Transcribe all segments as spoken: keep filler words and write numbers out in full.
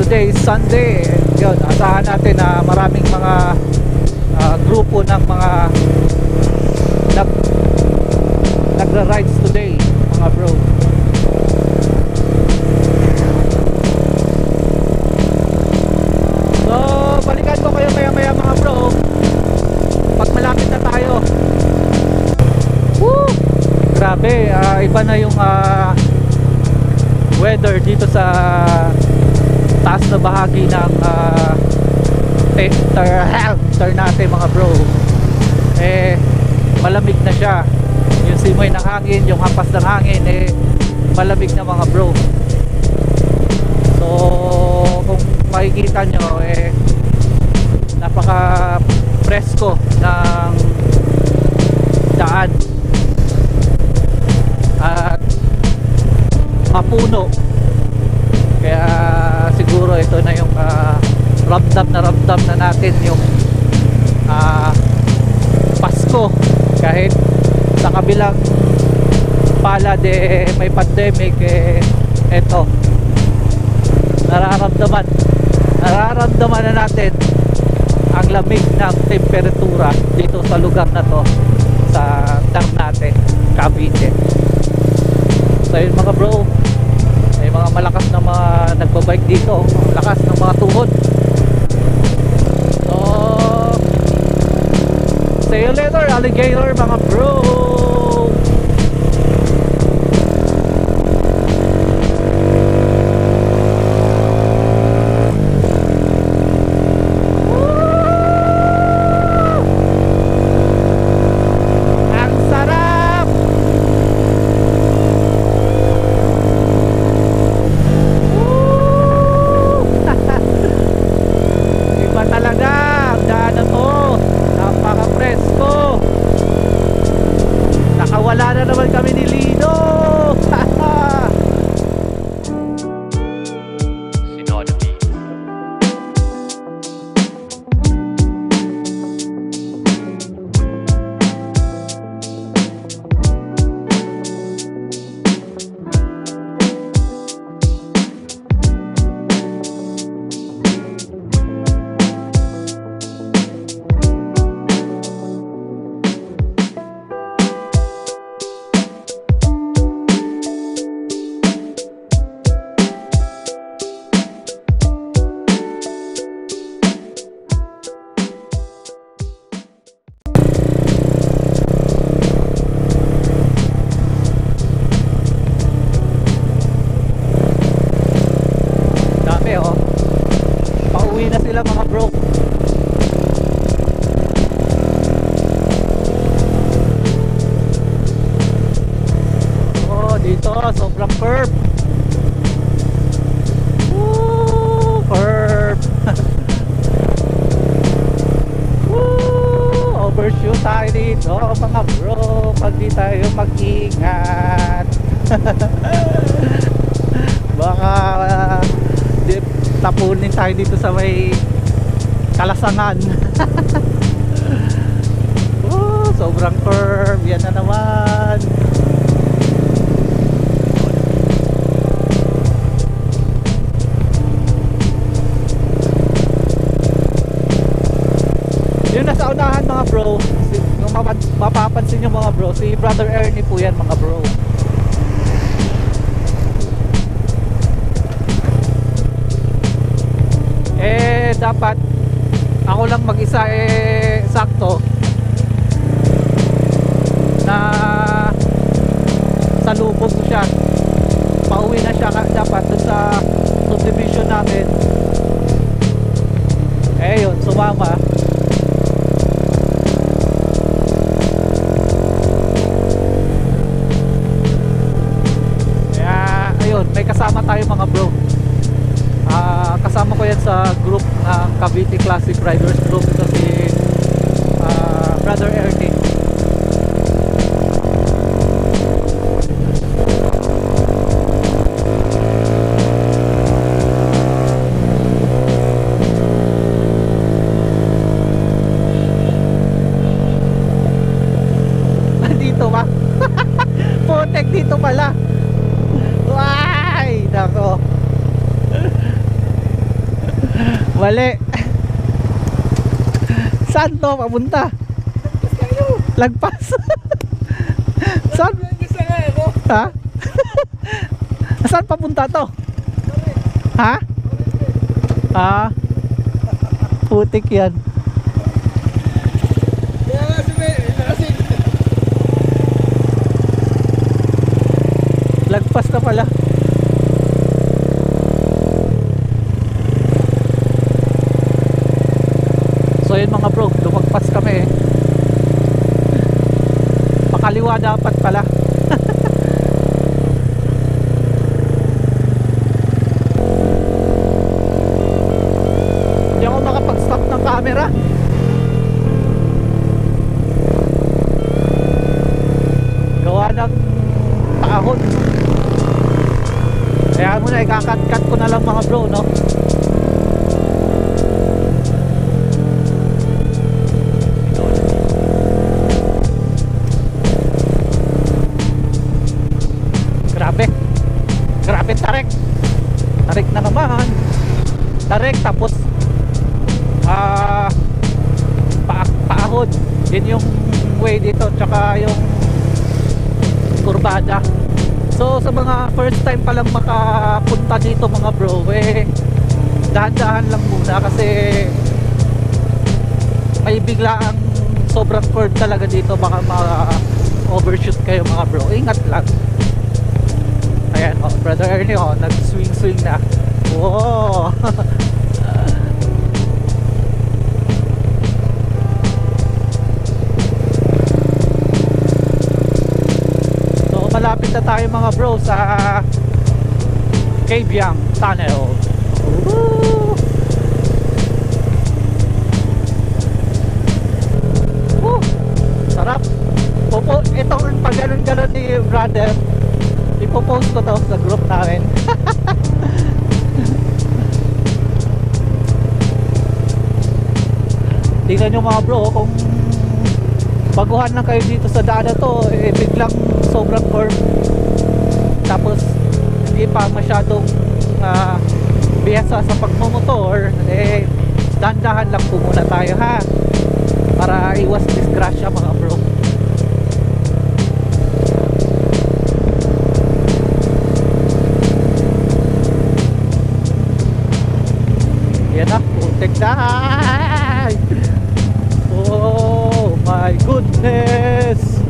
today is Sunday. Yun, asahan natin na maraming mga uh, grupo ng mga nag nagra-rides today, mga bro. So balikan ko kayo maya maya mga bro pag malapit na tayo. Woo! Grabe, uh, iba na yung uh, weather dito sa taas na bahagi ng uh, Ternate mga bro. Eh malamig na siya, yung simoy ng hangin, yung hampas ng hangin, eh malamig na mga bro. So kung makikita nyo, eh napaka presko ng daan at mapuno. Kaya siguro ito na yung uh, ramdam na ramdam na natin yung uh, Pasko. Kahit sa kabilang palad eh, may pandemic, eh eto nararamdaman nararamdaman na natin ang lamig ng temperatura dito sa lugar na to, sa Ternate, Cavite. So yun mga bro, may mga malakas na mga nagbabike dito, lakas ng mga tuhod. So see you later alligator mga bro. Sobrang curve. Woo, curve. Woo, overshoot tayo dito mga bro pag di tayo mag-ingat. Baka uh, di, tapunin tayo dito sa may Kalasangan. Woo, sobrang curve. Yan na naman. Yung nasa unahan mga bro, yung mapapansin nyo mga bro, si Brother Ernie po yan mga bro. Eh dapat ako lang mag-isa, eh sakto na salubog ko siya, pauwi na siya dapat dun sa subdivision namin. Eh yun, sumama. May kasama tayo mga bro. Uh, kasama ko yan sa group ng Cavite Classic Riders Group. Ito si uh, Brother Ernie. Dito ba? Putek dito pala. Ay, nako. Mali. Saan to papunta? Lagpas. Saan? Ha? Saan papunta to? Ha? Ha? Putik yan. Lagpas na pala. So yun mga bro, lumagpas kami eh. Pakaliwa dapat pala. Hindi ako makapag-stop ng camera. Gawa ng paahon. Kaya mo na, ikakat-cut ko na lang mga bro, no? Grabe. Grabe tarik. Tarik na naman. Tarik tapos ah uh, pa paahon. Yun yung way dito, tsaka yung kurbada. So sa mga first time pa lang makapunta dito mga bro, eh dahan-dahan lang muna kasi may biglaang sobrang curve talaga dito, baka ma-overshoot kayo mga bro. Ingat lang. Ayan, oh, brother Ernie, oh, nag-swing-swing na. Wow. Malapit na tayo mga bro sa Kabyang Tunnel. Woo! Woo! Sarap. Popo, itong pag ganon-ganon ni brother, ipopost ko to sa group namin. Tingnan nyo mga bro, kung baguhan lang kayo dito sa daan na to, eh biglang sobrang curve, tapos hindi pa masyadong uh, biyasa sa pagmumotor, eh dandahan lang po muna tayo ha, para iwas disgrasya mga bro. Yan na, putik na. Oh my goodness.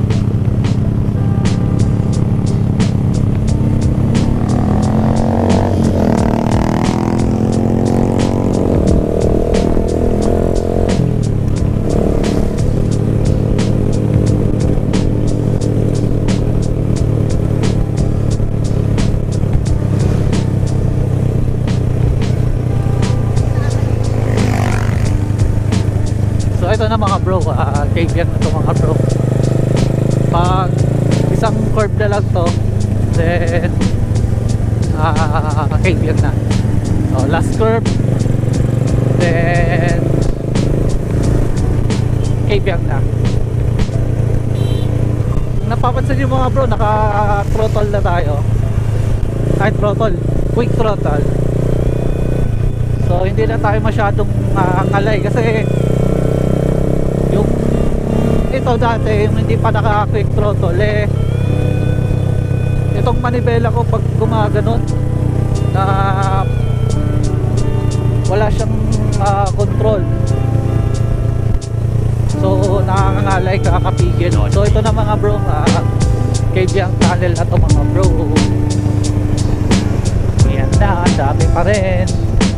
Ito na mga bro, uh, Kabyang na to mga bro. Pag isang curve na lang to, then uh, Kabyang na. So last curve, then Kabyang na. Napapansin nyo mga bro, naka throttle na tayo. Ay throttle, quick throttle. So hindi na tayo masyadong uh, ngalay kasi ito dati, yung hindi pa naka quick throttle, eh itong manibela ko pag gumaganon na wala siyang uh, control, so nakakangalay, kakapigil. So ito na mga bro, uh, Kabyang Tunnel na to mga bro. Yan na, dami pa rin.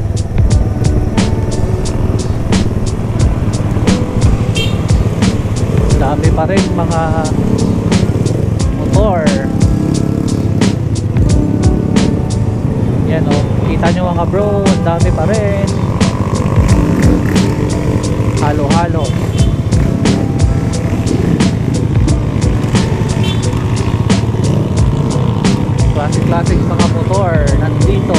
Dami pa rin mga motor. Yan o, kita nyo mga bro, dami pa rin. Halo-halo. Classic-classic mga motor nandito.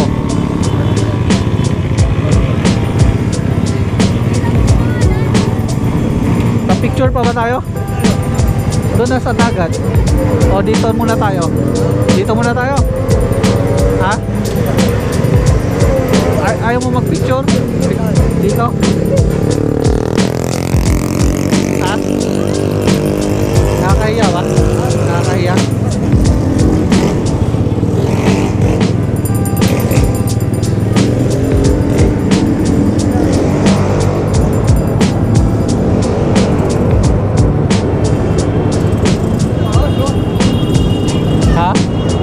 Picture pa ba tayo? Doon na sa dagat. O dito muna tayo. Dito muna tayo. Ha? Ay, Ayaw mo mag-picture? Dito? Ha? Nakakahiya ba? Nakakahiya? Ha?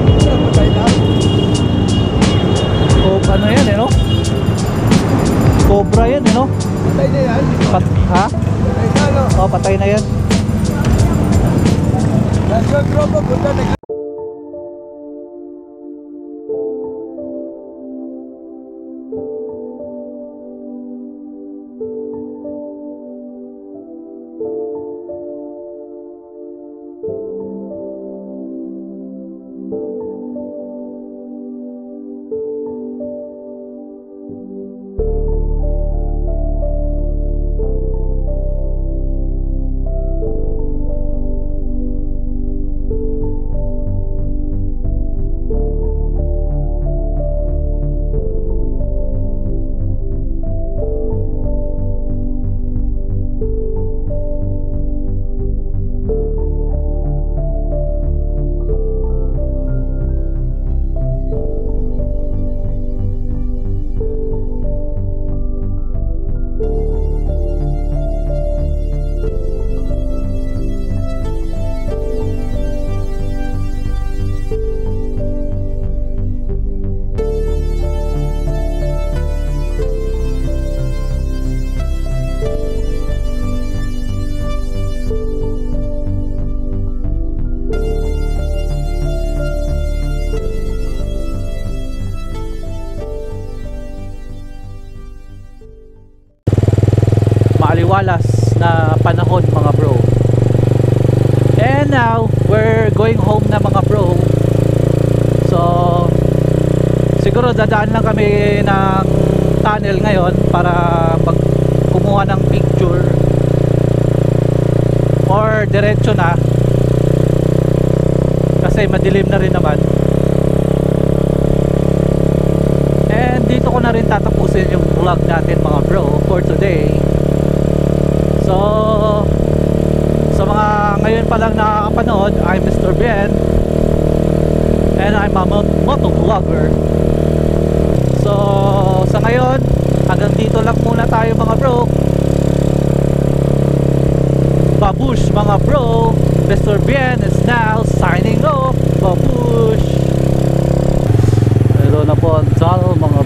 O ano yan eh no? Cobra yan eh no? Patay na yan. Pat ha? Patay na, no? O patay na yan. Nasa tropa, punta na. Maaliwalas na panahon mga bro. And now we're going home na mga bro. So siguro dadaan lang kami ng tunnel ngayon para pag kumuha ng picture or diretso na kasi madilim na rin naman. And dito ko na rin tatapusin yung vlog natin mga bro for today. So sa mga ngayon pa lang nakakapanood, I'm Mister Bien and I'm a moto vlogger. So sa ngayon hanggang dito lang muna tayo mga bro. Babush mga bro. Mister Bien is now signing off. Babush. Hello na po ang channel mga